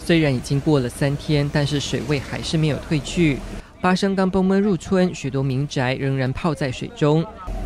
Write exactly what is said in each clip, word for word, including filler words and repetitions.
虽然已经过了三天，但是水位还是没有退去。巴生kampung meru村许多民宅仍然泡在水中。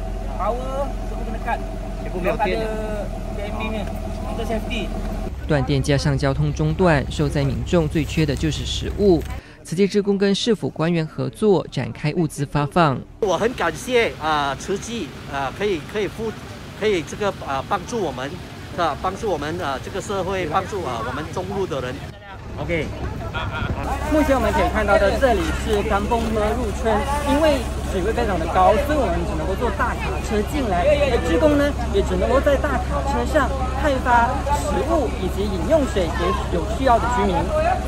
断电加上交通中断，受灾民众最缺的就是食物。慈济志工跟市府官员合作展开物资发放。 我很感谢啊、呃，慈济啊、呃，可以可以付，可以这个啊、呃、帮助我们，是吧？帮助我们啊、呃、这个社会，帮助啊、呃、我们中路的人。OK。 目前我们可以看到的，这里是Kampung Meru村，因为水位非常的高，所以我们只能够坐大卡车进来，而志工呢也只能够在大卡车上派发食物以及饮用水给有需要的居民。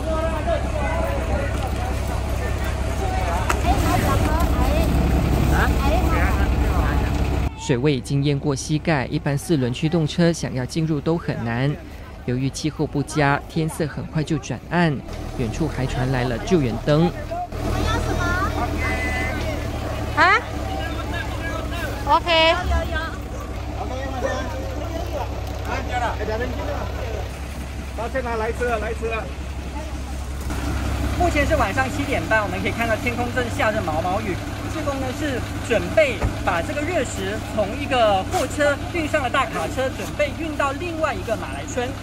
水位已经淹过膝盖，一般四轮驱动车想要进入都很难。由于气候不佳，天色很快就转暗，远处还传来了救援灯。 你要什么？啊 ？OK。有有有。OK， 马上。啊，加了，两人进了。 发现了，来车了，来车了。 目前是晚上七点半，我们可以看到天空正下着毛毛雨。志工呢是准备把这个热食从一个货车运上了大卡车，准备运到另外一个马来村。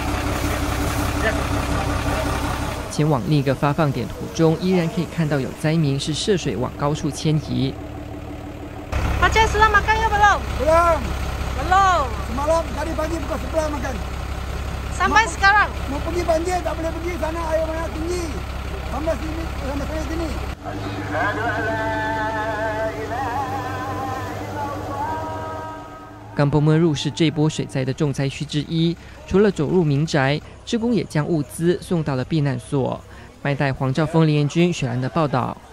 前往另一个发放点途中，依然可以看到有灾民是涉水往高处迁移。 Aceh sudah makan ya belum? Belum. Belum. Semalam tadi pagi pukul sebelas makan. Sampai sekarang. Mau pergi banjir tak boleh pergi sana, air mana tinggi. Sampai sini, sampai sana sini. Kampung Meru 是这波水灾的重灾区之一，除了走入民宅，志工也将物资送到了避难所。麦带黄兆峰、林彦君、雪兰的报道。